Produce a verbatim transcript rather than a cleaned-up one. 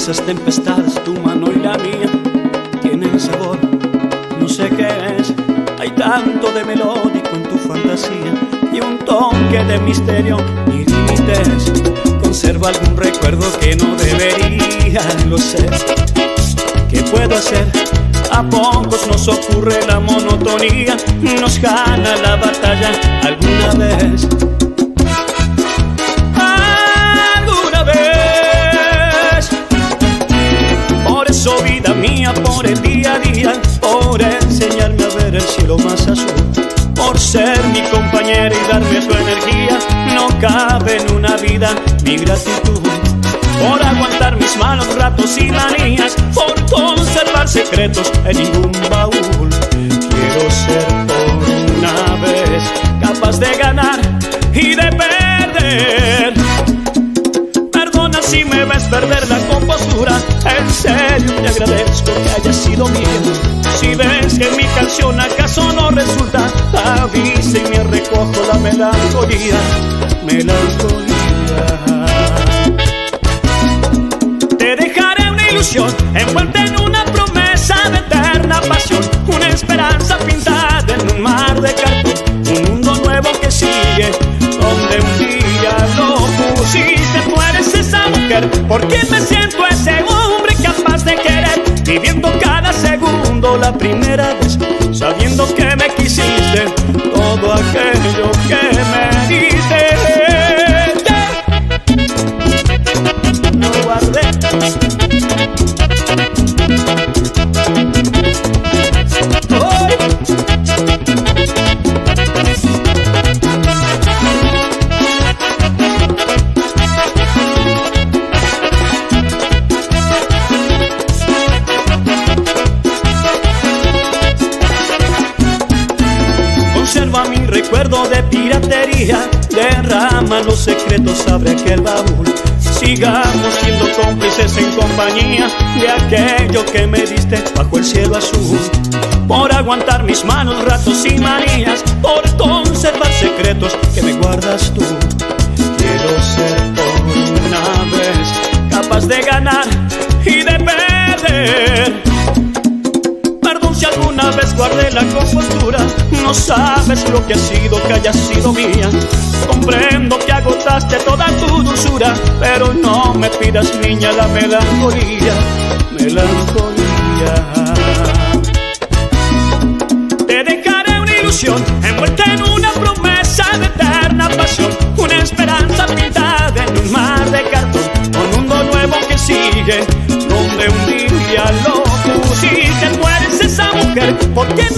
esas tempestades, tu mano y la mía tienen sabor, no sé qué es. Hay tanto de melódico en tu fantasía y un toque de misterio y límites. Conservo algún recuerdo que no debería, lo sé. ¿Qué puedo hacer? A pocos nos ocurre la monotonía, nos gana la batalla alguna vez. Alguna vez. Por eso, vida mía, por el día a día, por enseñarme a ver el cielo más azul, por ser mi compañera y darme tu energía, no cabe en una vida mi gratitud. Por aguantar mis malos ratos y manías, por conservar secretos en ningún baúl. Quiero ser por una vez capaz de ganar y de perder. Perdona si me ves perder la compostura, en serio te agradezco que hayas sido mío. Si ves que mi canción acaso no resulta, avisa y me recojo la melancolía, melancolía. Envuelta en una promesa de eterna pasión, una esperanza pintada en un mar de cartón, un mundo nuevo que sigue, donde un día lo pusiste. Tú eres esa mujer por quien me siento ese hombre capaz de querer, viviendo cada segundo la primera vez, sabiendo que me quisiste, todo aquello que me diste. No guardé. Conserva mi recuerdo de piratería, derrama los secretos, abre aquel baúl. Sigamos siendo cómplices en compañía de aquello que me diste bajo el cielo azul. Por aguantar mis malos ratos y manías, por conservar secretos que me guardas tú. Quiero ser por una vez capaz de ganar y de perder. Perdón si alguna vez guardé la compostura, no sabes lo que ha sido que hayas sido mía. Comprendo que agotaste toda tu dulzura, pero no me pidas, niña, la melancolía, melancolía. Te dejaré una ilusión envuelta en una promesa de eterna pasión, una esperanza pintada en un mar de cartón, un mundo nuevo que sigue, donde un día lo pusiste. Tú eres esa mujer por quien